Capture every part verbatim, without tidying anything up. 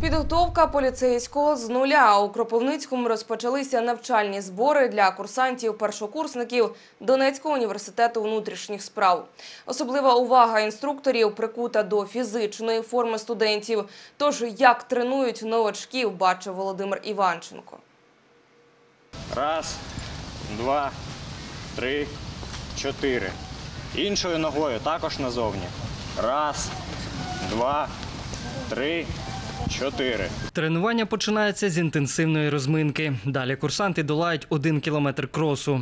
Підготовка поліцейського з нуля. У Кропивницькому розпочалися навчальні збори для курсантів-першокурсників Донецького університету внутрішніх справ. Особлива увага інструкторів прикута до фізичної форми студентів. Тож, як тренують новачків, бачив Володимир Іванченко. Раз, два, три, чотири. Іншою ногою також назовні. Раз, два, три, чотири. Тренування починається з інтенсивної розминки. Далі курсанти долають один кілометр кросу.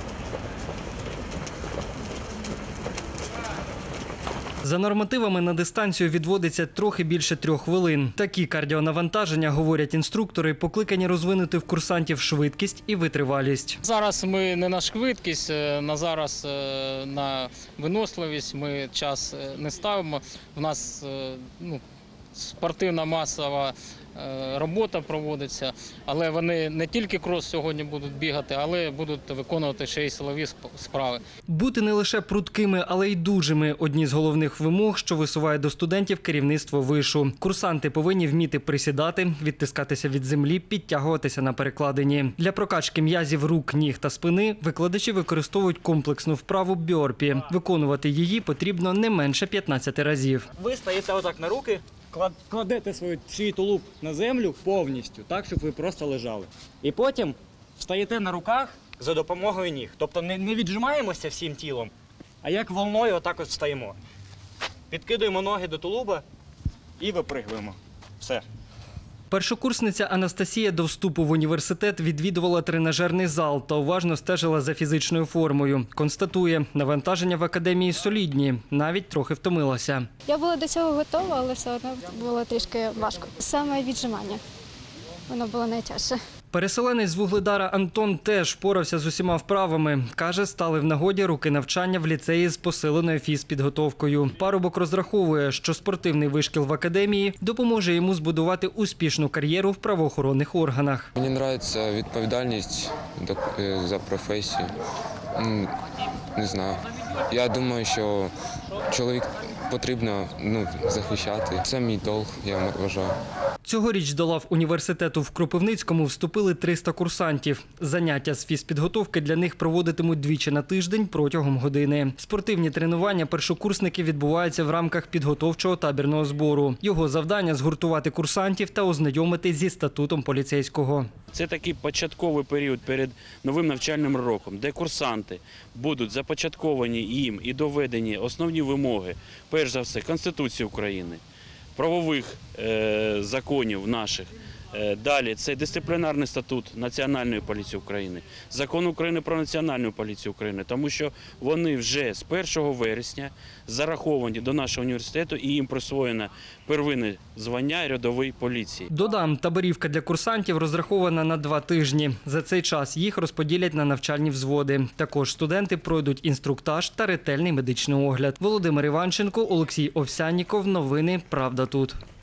За нормативами на дистанцію відводиться трохи більше трьох хвилин. Такі кардіонавантаження, говорять інструктори, покликані розвинути в курсантів швидкість і витривалість. Зараз ми не на швидкість, на зараз на виносливість ми час не ставимо. У нас ну, спортивна масова робота проводиться, але вони не тільки крос сьогодні будуть бігати, але будуть виконувати ще й силові справи. Бути не лише пруткими, але й дужими – одні з головних вимог, що висуває до студентів керівництво вишу. Курсанти повинні вміти присідати, відтискатися від землі, підтягуватися на перекладині. Для прокачки м'язів рук, ніг та спини викладачі використовують комплексну вправу бьорпі. Виконувати її потрібно не менше п'ятнадцяти разів. Ви стаєте отак на руки, кладете свій, свій тулуб на землю повністю, так, щоб ви просто лежали. І потім встаєте на руках за допомогою ніг. Тобто не, не віджимаємося всім тілом, а як волною отак от встаємо. Підкидуємо ноги до тулуба і випригуємо. Все. Першокурсниця Анастасія до вступу в університет відвідувала тренажерний зал та уважно стежила за фізичною формою. Констатує, навантаження в академії солідні, навіть трохи втомилася. Я була до цього готова, але все одно було трішки важко. Саме віджимання, воно було найтяжче. Переселенець з Вугледара Антон теж впорався з усіма вправами. Каже, стали в нагоді роки навчання в ліцеї з посиленою фізпідготовкою. Парубок розраховує, що спортивний вишкіл в академії допоможе йому збудувати успішну кар'єру в правоохоронних органах. Мені подобається відповідальність за професію. Не знаю. Я думаю, що чоловік потрібно ну, захищати. Це мій долг, я вважаю. Цьогоріч до лав університету в Кропивницькому вступили триста курсантів. Заняття з фізпідготовки для них проводитимуть двічі на тиждень протягом години. Спортивні тренування першокурсники відбуваються в рамках підготовчого табірного збору. Його завдання – згуртувати курсантів та ознайомити зі статутом поліцейського. Це такий початковий період перед новим навчальним роком, де курсанти будуть започатковані їм і доведені основні вимоги, перш за все, Конституції України, правових е, законів наших. Е, далі це дисциплінарний статут Національної поліції України, закон України про Національну поліцію України, тому що вони вже з першого вересня зараховані до нашого університету і їм присвоєно первинне звання рядової поліції. Додам, таборівка для курсантів розрахована на два тижні. За цей час їх розподілять на навчальні взводи. Також студенти пройдуть інструктаж та ретельний медичний огляд. Володимир Іванченко, Олексій Овсянніков. Новини «Правда тут».